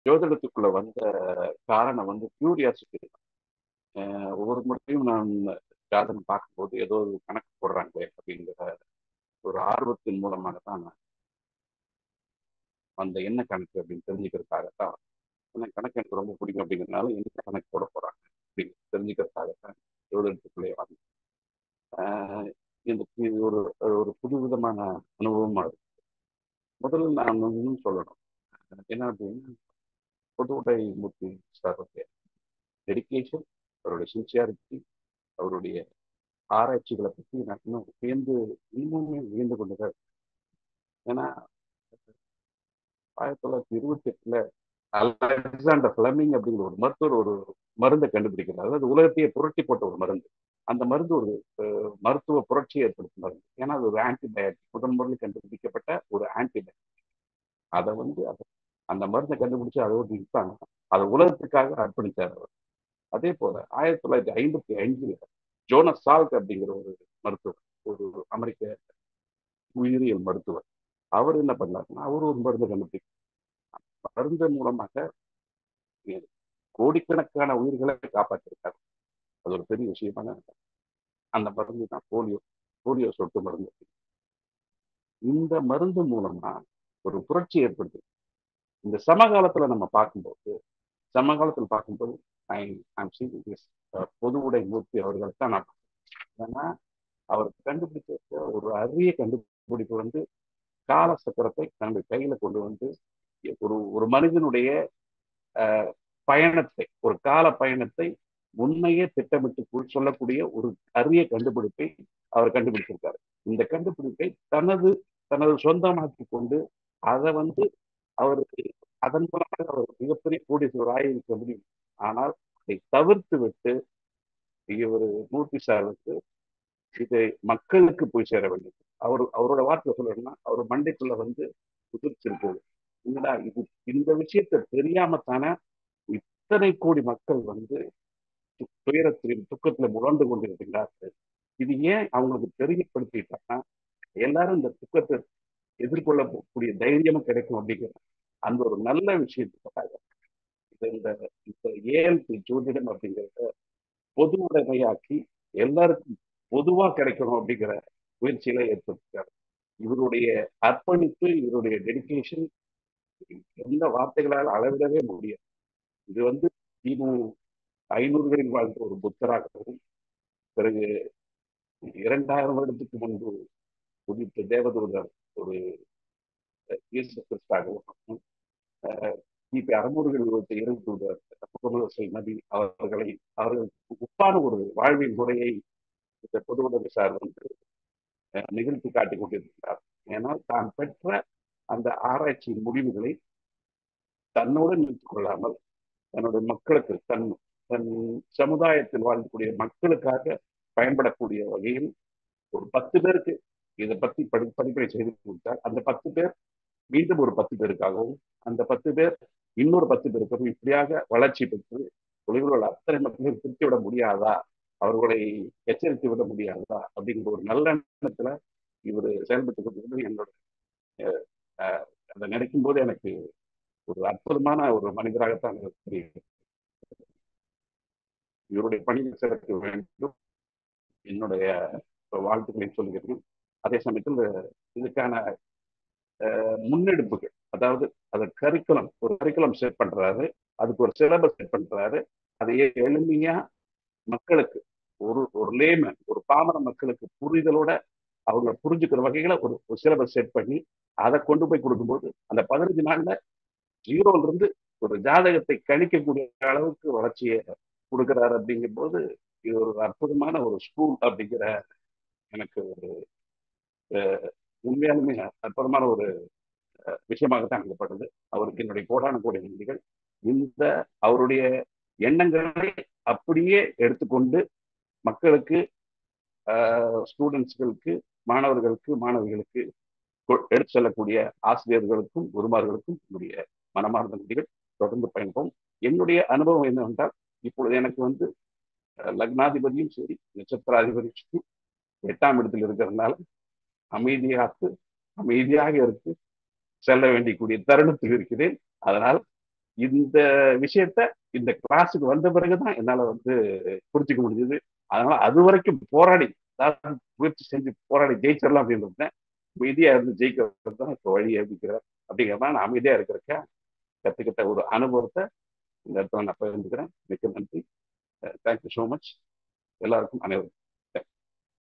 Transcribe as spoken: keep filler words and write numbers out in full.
ஜோதிடத்துக்குள்ள வந்த காரணம் வந்து கியூரியாசிட்டி. ஒவ்வொரு முறையும் நான் ஜாதகம் பார்க்கும்போது ஏதோ ஒரு கணக்கு போடுறாங்களே அப்படிங்கிற ஒரு ஆர்வத்தின் மூலமாக தான் நான் அந்த என்ன கணக்கு அப்படின்னு தெரிஞ்சுக்கிறதுக்காகத்தான். ஏன்னா கணக்கு எனக்கு ரொம்ப பிடிக்கும் அப்படிங்கிறதுனால என்ன கணக்கு போட போறாங்க அப்படின்னு தெரிஞ்சுக்கிறதுக்காகத்தான் ஜோதிடத்துக்குள்ளே வந்தேன். இந்த இது ஒரு ஒரு புது விதமான அனுபவமா இருக்கு. முதல்ல நான் வந்து சொல்லணும் என்ன அப்படின்னா, பொதுவுடைமூர்த்தி சாருடைய டெடிக்கேஷன், அவருடைய சின்சியாரிட்டி, அவருடைய ஆராய்ச்சிகளை பற்றி நான் இன்னும் வியந்து இன்னுமே வியந்து கொண்டுதான். ஏன்னா ஆயிரத்தி தொள்ளாயிரத்தி இருபத்தி எட்டுல அலெக்சாண்டர் பிளமிங் அப்படிங்கிற ஒரு மருத்துவர் ஒரு மருந்தை கண்டுபிடிக்கிறார். அதாவது உலகத்தையே புரட்டி போட்ட ஒரு மருந்து. அந்த மருந்து ஒரு மருத்துவ புரட்சியை ஏற்படுத்தும் மருந்து. ஏன்னா அது ஒரு ஆன்டிபயோட்டிக், முதன் முதலில் கண்டுபிடிக்கப்பட்ட ஒரு ஆன்டிபயோட்டிக். அதை வந்து அந்த மருந்தை கண்டுபிடிச்சு அதை ஒரு நிறுத்தாங்க. அதை உலகத்துக்காக அர்ப்பணித்தார் அவர். அதே போல ஆயிரத்தி தொள்ளாயிரத்தி ஐம்பத்தி ஐந்துல ஜோனஸ் சால்க் அப்படிங்கிற ஒரு மருத்துவர், ஒரு அமெரிக்க உயிரியல் மருத்துவர், அவர் என்ன பண்ணாருன்னா அவர் ஒரு மருந்து கண்டுபிடிக்க மருந்து மூலமாக கோடிக்கணக்கான உயிர்களை காப்பாற்றிருக்காரு. அது ஒரு பெரிய விஷயமான அந்த மருந்து தான் போலியோ போலியோ சொட்டு மருந்து. இந்த மருந்து மூலமா ஒரு புரட்சி ஏற்படுது. இந்த சமகாலத்துல நம்ம பார்க்கும்போது சமகாலத்தில் பார்க்கும்போது பொதுவுடைமூர்த்தி அவர்கள் தான் நான். ஏன்னா அவர் கண்டுபிடிச்ச ஒரு அரிய கண்டுபிடிப்பு வந்து கால சக்கரத்தை தன்னுடைய கையில கொண்டு வந்து ஒரு ஒரு மனிதனுடைய அஹ் பயணத்தை, ஒரு கால பயணத்தை உண்மையே திட்டமிட்டு சொல்லக்கூடிய ஒரு அரிய கண்டுபிடிப்பை அவர் கண்டுபிடிச்சிருக்காரு. இந்த கண்டுபிடிப்பை தனது தனது சொந்தமாக்கி கொண்டு அதை வந்து அவருக்கு அதன் மூலமாக அவர் மிகப்பெரிய கோடீஸ்வரர் ஆயிருக்க முடியும். ஆனால் அதை தவிர்த்து விட்டு ஒரு மூர்த்தி சாருக்கு இதை மக்களுக்கு போய் சேர வேண்டும். அவர் அவரோட வார்த்தை சொல்லணும்னா அவர் மண்டைக்குள்ள வந்து குதிர்ச்சிருப்போம். என்னடா இது, இந்த விஷயத்த தெரியாம தானே இத்தனை கோடி மக்கள் வந்து துயரத்திலும் துக்கத்துல முழந்து கொண்டிருக்கிறார்கள். இது ஏன் அவங்களுக்கு தெரியப்படுத்திட்டாங்கன்னா எல்லாரும் இந்த துக்கத்தை எதிர்கொள்ளக்கூடிய தைரியமும் கிடைக்கும் அப்படிங்கிற அந்த ஒரு நல்ல விஷயத்துக்காக இந்த இந்த ஏஎல்பி ஜோதிடம் அப்படிங்கிறத பொது உடைமையாக்கி எல்லாருக்கும் பொதுவா கிடைக்கணும் அப்படிங்கிற முயற்சியில ஏற்படுத்திருக்காரு. இவருடைய அர்ப்பணிப்பு, இவருடைய டெடிக்கேஷன் எந்த வார்த்தைகளால் அளவிடவே முடியாது. இது வந்து கிமு ஐநூறுகளில் வாழ்ந்த ஒரு புத்தராகவும், பிறகு இரண்டாயிரம் வருடத்துக்கு முன்பு உதித்த தேவதூதர் ஒரு இயேசு கிறிஸ்தாகவும், கிபி அறுநூறுகள் இருபத்தி இருபத்தி தூதர் முகமது நபி அவர்களை அவர்களுக்கு உப்பான ஒரு வாழ்வின் முறையை இந்த பொதுவுடைமை சார் வந்து நிகழ்த்தி காட்டிக் கொண்டிருக்கிறார். ஏன்னால் தான் பெற்ற அந்த ஆராய்ச்சியின் முடிவுகளை தன்னோடு நிறுத்திக் கொள்ளாமல் தன்னுடைய மக்களுக்கு, தன் தன் சமுதாயத்தில் வாழக்கூடிய மக்களுக்காக பயன்படக்கூடிய வகையில் ஒரு பத்து பேருக்கு இதை பத்தி படி படிப்படை செய்து கொடுத்தார். அந்த பத்து பேர் மீண்டும் ஒரு பத்து பேருக்காகவும், அந்த பத்து பேர் இன்னொரு பத்து பேருக்காகவும் இப்படியாக வளர்ச்சி பெற்று உலகில் அத்தனை மக்களும் திருத்தி விட முடியாதா, அவர்களை எச்சரித்து விட முடியாதா அப்படிங்கிற ஒரு நல்ல எண்ணத்துல இவர் செயல்பட்டு கொண்டிருந்தது. என்னோட அதை நினைக்கும் போது எனக்கு ஒரு அற்புதமான ஒரு மனிதராகத்தான் தெரியும். இவருடைய பணியை சிறக்க வேண்டும் என்னுடைய வாழ்த்துக்களை சொல்கிறேன். அதே சமயத்தில் இதுக்கான முன்னெடுப்புகள், அதாவது அது கரிக்குலம் ஒரு கரிக்குலம் செட் பண்றாரு, அதுக்கு ஒரு சிலபஸ் செட் பண்றாரு. அதையே எளிமையா மக்களுக்கு ஒரு ஒரு லேமன் ஒரு பாமர மக்களுக்கு புரிதலோட அவங்க புரிஞ்சுக்கிற வகைகளை ஒரு சிலபஸ் செட் பண்ணி அதை கொண்டு போய் கொடுக்கும்போது அந்த பதினஞ்சு நாள்ல ஜீரோல இருந்து ஒரு ஜாதகத்தை கணிக்கக்கூடிய அளவுக்கு வளர்ச்சியை கொடுக்கிறாரு. அப்படிங்கும் போது இது ஒரு அற்புதமான ஒரு ஸ்கூல் அப்படிங்கிற எனக்கு ஒரு உண்மையாலுமே அற்புதமான ஒரு விஷயமாகத்தான் அங்கப்பட்டது. அவருக்கு என்னுடைய கோடான கோடி நன்றிகள். இந்த அவருடைய எண்ணங்களை அப்படியே எடுத்துக்கொண்டு மக்களுக்கு, ஸ்டூடெண்ட்ஸ்களுக்கு, மாணவர்களுக்கு, மாணவிகளுக்கு எடுத்து செல்லக்கூடிய ஆசிரியர்களுக்கும் குருமார்களுக்கும் என்னுடைய மனமார்ந்த நன்றிகள். தொடர்ந்து பயணிப்போம். என்னுடைய அனுபவம் என்னவென்றால், இப்பொழுது எனக்கு வந்து லக்னாதிபதியும் சரி நட்சத்திராதிபதியும் எட்டாம் இடத்தில் இருக்கிறதுனால அமைதியாத்து அமைதியாக இருக்கு செல்ல வேண்டிய கூடிய தருணத்தில் இருக்கிறேன். அதனால் இந்த விஷயத்த இந்த கிளாஸுக்கு வந்த பிறகுதான் என்னால வந்து புரிஞ்சுக்க முடிஞ்சது. அதனால அது வரைக்கும் போராடி முயற்சி செஞ்சு போராடி ஜெயிச்சிடலாம் அப்படின்னு இருந்தேன். அமைதியா இருந்து ஜெயிக்கிறது தான் இப்போ வழி அப்படிங்கிறார். அப்படிங்கிறதா நான் அமைதியா இருக்கிறக்க கத்துக்கிட்ட ஒரு அனுபவத்தை இந்த இடத்துல நான் பகிர்ந்துக்கிறேன். மிக்க நன்றி. தேங்க்யூ ஸோ மச் எல்லாருக்கும். அனைவருக்கும்